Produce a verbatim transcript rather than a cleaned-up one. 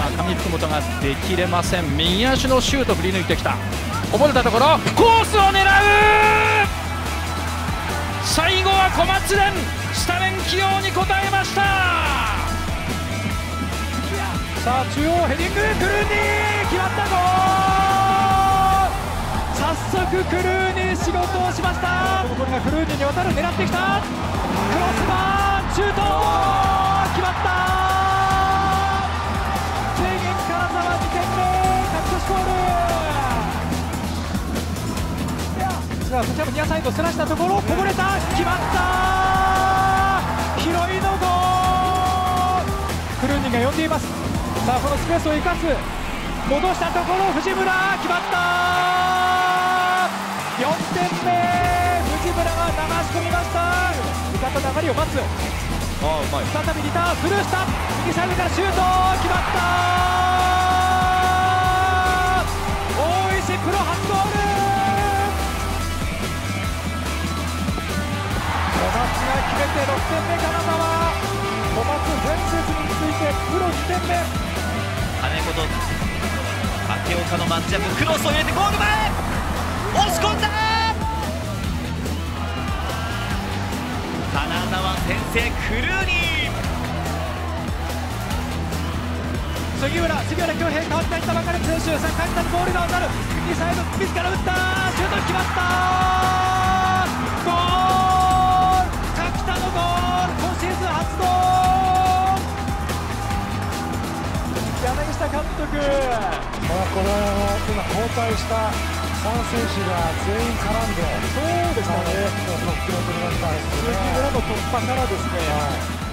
さあ噛みつくことができれません。右足のシュート振り抜いてきた。こぼれたところコースを狙う。最後は小松蓮スタメン起用に応えました。さあ中央ヘディングクルーニー決まったゴール。早速クルーニー仕事をしました。これがクルーニーに渡る。狙ってきたクロスバーシュート決まった。制限金沢にてんめ勝ち越しゴール。さあこちらもニアサイドすらしたところこぼれた決まった。拾いのゴール。クルーニーが呼んでいます。さあこのスペースを生かす。戻したところ藤村決まった。よんてんめ藤村が流し込みました。味方の流れを待つ。あうまい。再びリターンスルーした。右サイドからシュート決まった。大石プロ初ゴール。小松が決めてろくてんめ金沢。小松前節についてプロにてんめ。 金子と竹岡のマッチアップクロスを入れてゴール前押し込んだ。金沢先制クルーニー。 杉浦杉浦恭平変わっていったばかりの選手。さあ梶田にボールが渡る。右サイド自ら打ったシュート決まった。ゴール垣田のゴール。今シーズン初ゴール。柳下監督、 まあ、この今交代したさん選手が全員絡んで、 そうでしたね。 得点を取りました。 杉浦の突破からですね。 はい